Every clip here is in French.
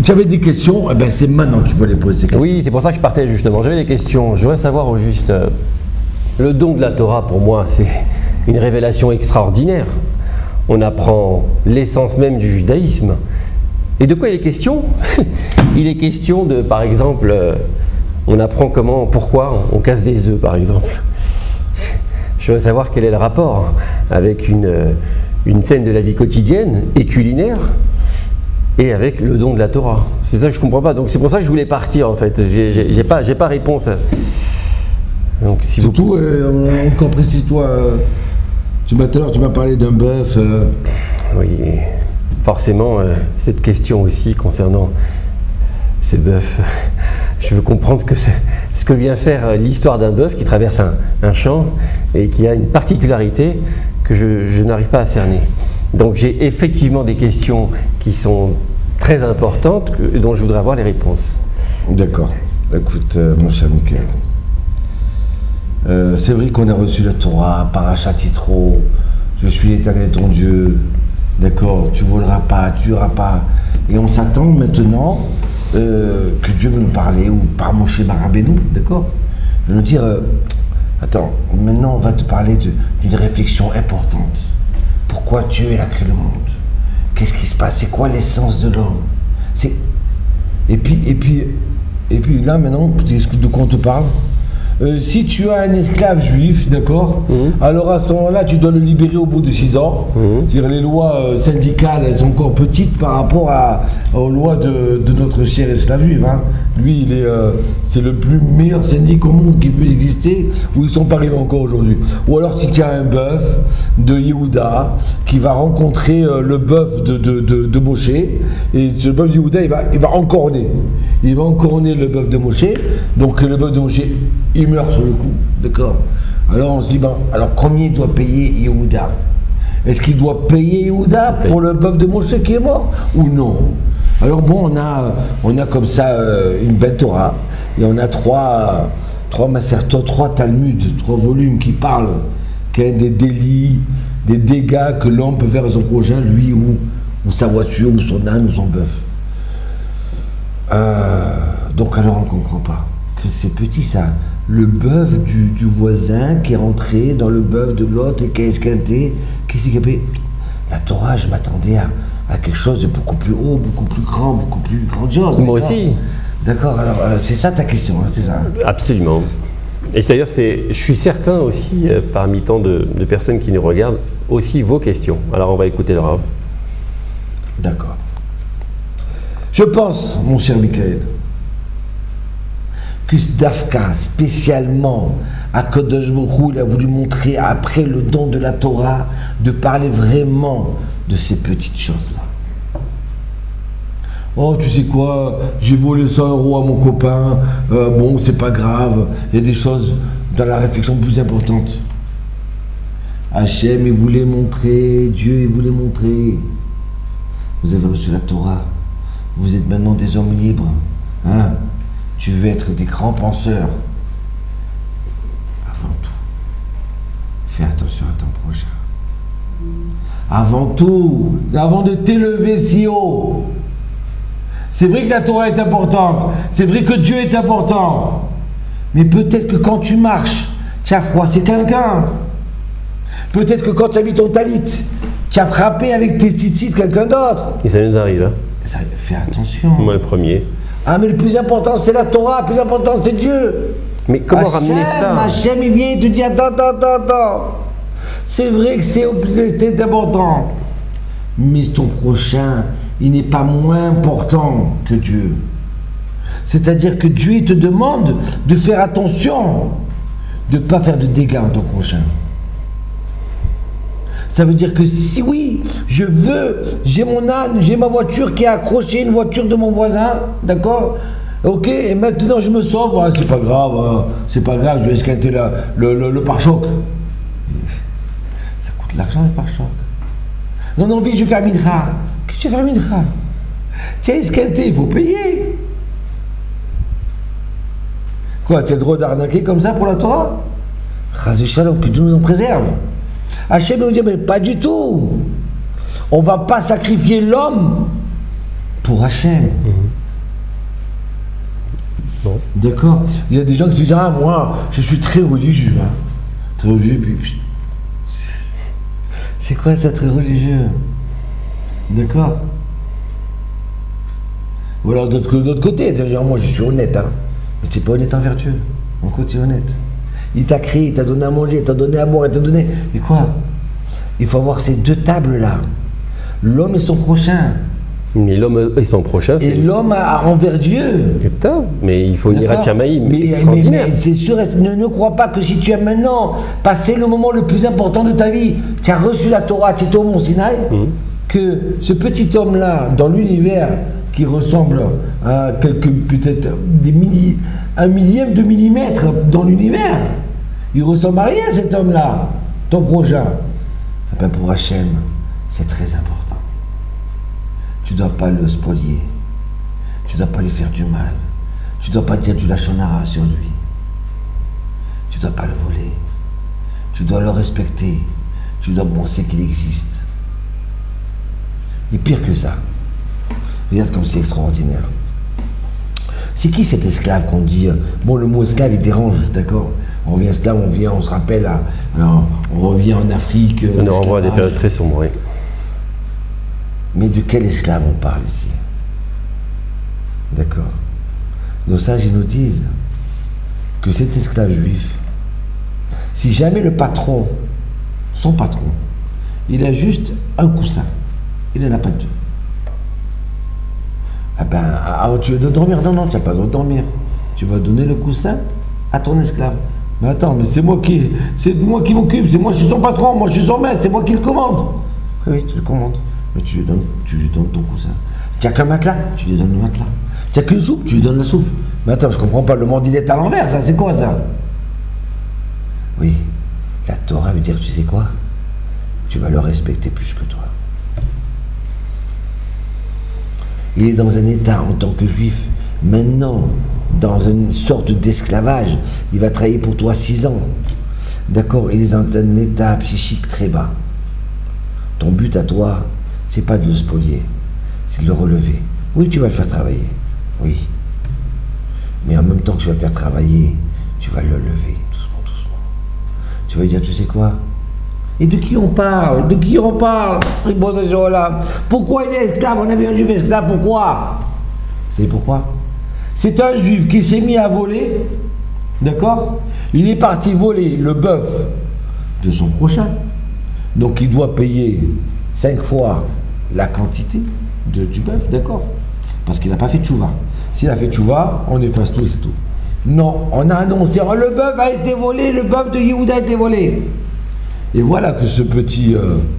tu avais des questions, eh ben c'est maintenant qu'il faut les poser ces questions. Oui, c'est pour ça que je partais justement. J'avais des questions. Je voudrais savoir au juste, le don de la Torah, pour moi, c'est une révélation extraordinaire. On apprend l'essence même du judaïsme. Et de quoi il est question? Il est question de, par exemple, on apprend pourquoi on casse des œufs, par exemple. Je veux savoir quel est le rapport avec une scène de la vie quotidienne et culinaire et avec le don de la Torah. C'est ça que je ne comprends pas. Donc c'est pour ça que je voulais partir, en fait. J'ai pas réponse. Donc, si surtout, encore précise-toi, tout à l'heure tu m'as parlé d'un bœuf. Oui, forcément, cette question aussi concernant ce bœuf, je veux comprendre ce que vient faire l'histoire d'un bœuf qui traverse un champ et qui a une particularité que je n'arrive pas à cerner. Donc j'ai effectivement des questions qui sont très importantes dont je voudrais avoir les réponses. D'accord. Écoute, mon cher Michael, c'est vrai qu'on a reçu la Torah, Parashat Yitro, je suis l'Éternel ton Dieu, d'accord, tu voleras pas, tu tueras pas. Et on s'attend maintenant que Dieu veut nous parler, ou par Moshe Rabbeinu, d'accord, de nous dire, attends, maintenant on va te parler d'une réflexion importante. Pourquoi Dieu a créé le monde? Qu'est-ce qui se passe? C'est quoi l'essence de l'homme? Et puis là maintenant, de quoi on te parle? Si tu as un esclave juif, d'accord, alors à ce moment-là, tu dois le libérer au bout de 6 ans. C'est-à-dire les lois syndicales, elles sont encore petites par rapport aux lois de notre cher esclave juif. Hein. Lui, c'est le plus meilleur syndic au monde qui peut exister, où ils sont pas arrivés encore aujourd'hui. Ou alors si tu as un bœuf de Yehuda qui va rencontrer le bœuf de Moshe, et ce bœuf de Yehuda, il va encorner. Il va encorner le bœuf de Moshe, donc le bœuf de Moshe, il meurt sur le coup, d'accord. Alors on se dit, alors combien il doit payer Yehuda? Est-ce qu'il doit payer Yehuda pour le bœuf de Moshe qui est mort ou non? Alors bon, on a comme ça une belle Torah, et on a trois Masertot, 3 Talmuds, 3 volumes qui parlent des délits, des dégâts que l'homme peut faire à son prochain, lui ou sa voiture, ou son âne, ou son bœuf. Donc alors on ne comprend pas que c'est petit ça. Le bœuf du voisin qui est rentré dans le bœuf de l'autre et qui a esquinté, qui s'est capé. La Torah, je m'attendais à quelque chose de beaucoup plus haut, beaucoup plus grand, beaucoup plus grandiose. Moi aussi. D'accord, alors c'est ça ta question, hein, c'est ça? Absolument. Et d'ailleurs, je suis certain aussi, parmi tant de personnes qui nous regardent, aussi vos questions. Alors on va écouter le Rav. D'accord. Je pense, mon cher Michael, que Dafka, spécialement, à Kadosh Baruch Hu, il a voulu montrer, après le don de la Torah, de parler vraiment de ces petites choses-là. Oh, tu sais quoi, j'ai volé 100 € à mon copain, bon, c'est pas grave, il y a des choses dans la réflexion plus importantes. Hachem, il voulait montrer, Dieu, il voulait montrer. Vous avez reçu la Torah, vous êtes maintenant des hommes libres, hein? Tu veux être des grands penseurs. Avant tout, fais attention à ton prochain. Avant tout, avant de t'élever si haut. C'est vrai que la Torah est importante, c'est vrai que Dieu est important. Mais peut-être que quand tu marches, tu as froissé quelqu'un. Peut-être que quand tu as mis ton talit, tu as frappé avec tes tzitzit quelqu'un d'autre. Et ça nous arrive, hein? Fais attention. Moi le premier. Ah mais le plus important c'est la Torah, le plus important c'est Dieu. Mais comment ramener ça? Hachem il vient et te dit attends. C'est vrai que c'est important. Mais ton prochain, il n'est pas moins important que Dieu. C'est-à-dire que Dieu il te demande de faire attention, de ne pas faire de dégâts à ton prochain. Ça veut dire que si oui, j'ai mon âne, j'ai ma voiture qui est accrochée, une voiture de mon voisin, d'accord? Ok, et maintenant je me sauve, ah, c'est pas grave, je vais esquinter le pare-choc. Ça coûte l'argent le pare-choc. Non, je vais faire mincha. Qu'est-ce que tu veux faire mincha? Tiens, esquinté, il faut payer. Quoi, tu as le droit d'arnaquer comme ça pour la Torah? Chazé Shalom, que Dieu nous en préserve. Hachem nous dit, mais pas du tout. On ne va pas sacrifier l'homme pour Hachem. Non. D'accord. Il y a des gens qui te disent, ah, moi, je suis très religieux. Hein. Très religieux, puis... C'est quoi ça, très religieux? D'accord. Ou alors d'autre côté, moi je suis honnête, hein. Mais tu n'es pas honnête envers Dieu. En quoi tu es honnête? Il t'a créé, il t'a donné à manger, il t'a donné à boire, il t'a donné... Et quoi? Il faut avoir ces deux tables-là. L'homme et son prochain. Mais l'homme et son prochain, c'est... Et l'homme envers Dieu. Putain, mais il faut une Irachamaï extraordinaire. Mais c'est sûr, ne crois pas que si tu as maintenant passé le moment le plus important de ta vie, tu as reçu la Torah, tu étais au Mont Sinaï, que ce petit homme-là, dans l'univers, qui ressemble à peut-être un millième de millimètre dans l'univers, il ressemble à rien, cet homme-là, ton prochain. Eh bien, pour Hachem, c'est très important. Tu ne dois pas le spolier. Tu ne dois pas lui faire du mal. Tu ne dois pas dire du lachonara sur lui. Tu ne dois pas le voler. Tu dois le respecter. Tu dois penser qu'il existe. Et pire que ça, regarde comme c'est extraordinaire. C'est qui cet esclave qu'on dit? Bon, le mot esclave, il dérange, d'accord? On revient esclave, on se rappelle, on revient en Afrique. Ça nous renvoie à des périodes très sombres, oui. Mais de quel esclave on parle ici? D'accord. Nos sages, ils nous disent que cet esclave juif, si jamais le patron, son patron, il a juste un coussin, il n'en a pas deux. Ah ben, tu veux dormir? Non, tu n'as pas le droit de dormir. Tu vas donner le coussin à ton esclave. Mais attends, mais c'est moi qui m'occupe, c'est moi, je suis son patron, moi je suis son maître, c'est moi qui le commande. Oui, tu le commandes. Mais tu lui donnes ton coussin. Tu n'as qu'un matelas, tu lui donnes le matelas. Tu n'as qu'une soupe, tu lui donnes la soupe. Mais attends, je comprends pas, le monde il est à l'envers, ça, c'est quoi ça? Oui, la Torah veut dire, tu sais quoi? Tu vas le respecter plus que toi. Il est dans un état, en tant que juif, maintenant, dans une sorte d'esclavage. Il va travailler pour toi 6 ans. D'accord? Il est dans un état psychique très bas. Ton but à toi, c'est pas de le spolier, c'est de le relever. Oui, tu vas le faire travailler, oui. Mais en même temps que tu vas le faire travailler, tu vas le lever, doucement, doucement. Tu vas dire, tu sais quoi? Et de qui on parle? De qui on parle? Pourquoi il est esclave? On avait un juif esclave, pourquoi? C'est pourquoi? C'est un juif qui s'est mis à voler, d'accord? Il est parti voler le bœuf de son prochain. Donc il doit payer 5 fois la quantité du bœuf, d'accord? Parce qu'il n'a pas fait tchouva. S'il a fait tchouva, on efface tout et c'est tout. Non, on a annoncé, oh, le bœuf a été volé, le bœuf de Yehuda a été volé. Et voilà que ce petit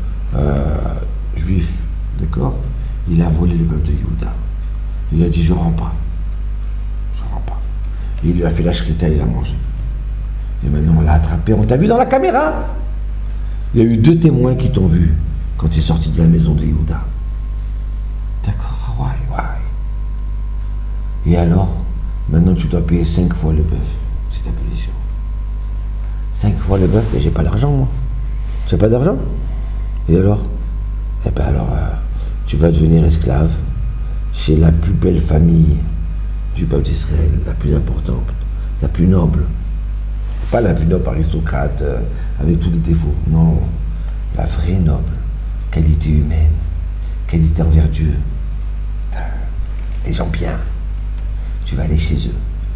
juif, d'accord, il a volé le bœuf de Yehuda. Il a dit, je rends pas. Je rends pas. Et il lui a fait la shrita, il a mangé. Et maintenant on l'a attrapé, on t'a vu dans la caméra. Il y a eu 2 témoins qui t'ont vu quand tu es sorti de la maison de Yehuda. D'accord, ouais. Et alors, maintenant tu dois payer 5 fois le bœuf. C'est ta punition. 5 fois le bœuf, mais j'ai pas d'argent, moi. Tu n'as pas d'argent? Et alors? Eh bien alors, tu vas devenir esclave chez la plus belle famille du peuple d'Israël, la plus importante, la plus noble. Pas la plus noble aristocrate avec tous les défauts. Non, la vraie noble, qualité humaine, qualité envers Dieu. Des gens bien. Tu vas aller chez eux.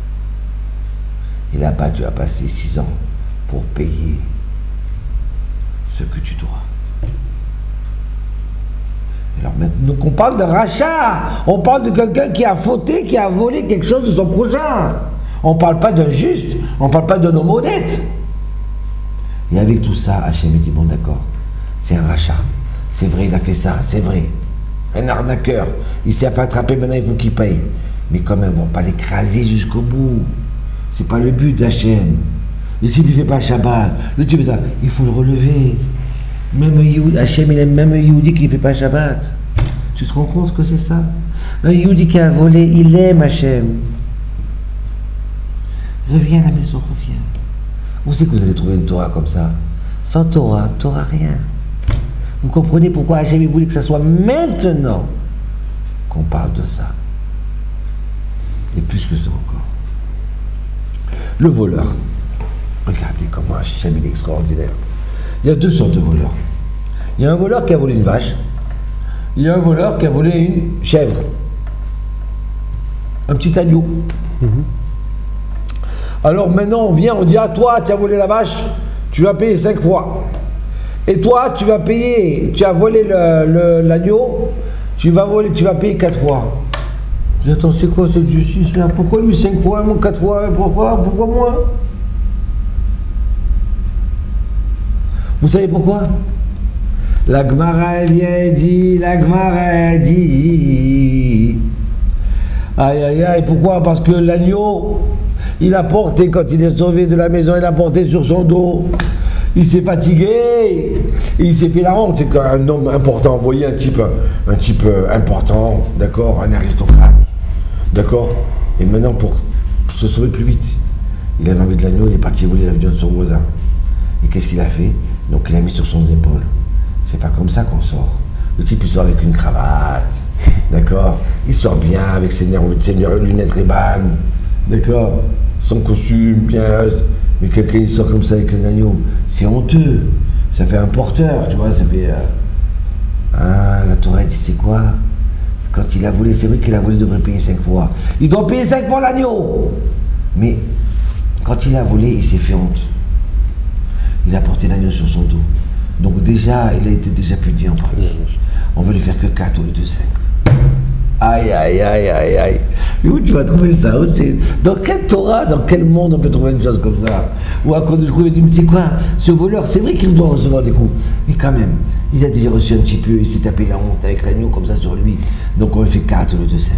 Et là-bas, tu vas passer 6 ans pour payer ce que tu dois. Alors maintenant qu'on parle de rachat, on parle de quelqu'un qui a fauté, qui a volé quelque chose de son prochain. On ne parle pas d'un juste, on ne parle pas d'un homme honnête. Et avec tout ça, Hachem dit, bon d'accord, c'est un rachat. C'est vrai, il a fait ça, c'est vrai. Un arnaqueur, il s'est fait attraper, maintenant il faut qu'il paye. Mais quand même, ils ne vont pas l'écraser jusqu'au bout. C'est pas le but d'Hachem. Le type, il ne fait pas Shabbat. Le type, ça, il faut le relever. Même Hachem, il aime même un Yehudi qui ne fait pas Shabbat. Tu te rends compte ce que c'est ça? Un Yehudi qui a volé, il aime Hachem. Reviens à la maison, reviens. Vous savez que vous allez trouver une Torah comme ça? Sans Torah, Torah rien. Vous comprenez pourquoi Hachem voulait que ça soit maintenant qu'on parle de ça? Et plus que ça encore. Le voleur. Regardez comment Hachem il est extraordinaire. Il y a deux sortes de voleurs. Il y a un voleur qui a volé une vache. Il y a un voleur qui a volé une chèvre. Un petit agneau. Alors maintenant on vient, on dit, ah toi tu as volé la vache, tu vas payer 5 fois. Et toi tu vas payer, tu as volé l'agneau, tu vas payer 4 fois. Je dis, attends, c'est quoi cette justice là? Pourquoi lui 5 fois et moi 4 fois? Pourquoi moi? Vous savez pourquoi? La Gemara elle vient dit, aïe aïe aïe, pourquoi? Parce que l'agneau, il a porté, quand il est sauvé de la maison, il a porté sur son dos. Il s'est fatigué, il s'est fait la honte. C'est qu'un homme important, vous voyez, un type important, d'accord, un aristocrate, d'accord. Et maintenant, pour se sauver plus vite, il avait envie de l'agneau, il est parti voler l'avion de son voisin. Et qu'est-ce qu'il a fait? Donc il a mis sur son épaule. C'est pas comme ça qu'on sort. Le type il sort avec une cravate, d'accord. Il sort bien avec ses lunettes Ray-Ban, d'accord. Son costume bien. Mais quelqu'un il sort comme ça avec un agneau, c'est honteux. Ça fait un porteur, tu vois. Ça fait. Ah, la Torah dit c'est quoi? Quand il a volé, c'est vrai qu'il a volé, il devrait payer 5 fois. Il doit payer 5 fois l'agneau. Mais quand il a volé, il s'est fait honte. Il a porté l'agneau sur son dos. Donc déjà, il a été déjà puni en partie. On veut lui faire que 4 au lieu de 5. Aïe, aïe, aïe, aïe, aïe. Mais où tu vas trouver ça? Dans quelle Torah, dans quel monde on peut trouver une chose comme ça? Ou à cause de il dit, mais tu sais quoi? Ce voleur, c'est vrai qu'il doit recevoir des coups. Mais quand même, il a déjà reçu un petit peu, il s'est tapé la honte avec l'agneau comme ça sur lui. Donc on lui fait 4 au lieu de 5.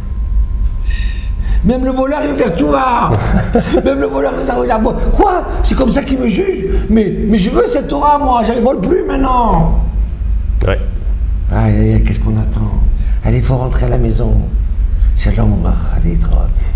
Même le voleur, il veut faire tout va. Même le voleur, ça regarde. Quoi? C'est comme ça qu'il me juge? Mais je veux cette Torah, moi. Je ne vole plus maintenant. Ouais. Aïe, aïe, aïe, qu'est-ce qu'on attend? Allez, il faut rentrer à la maison. Shalom, allez, trotte.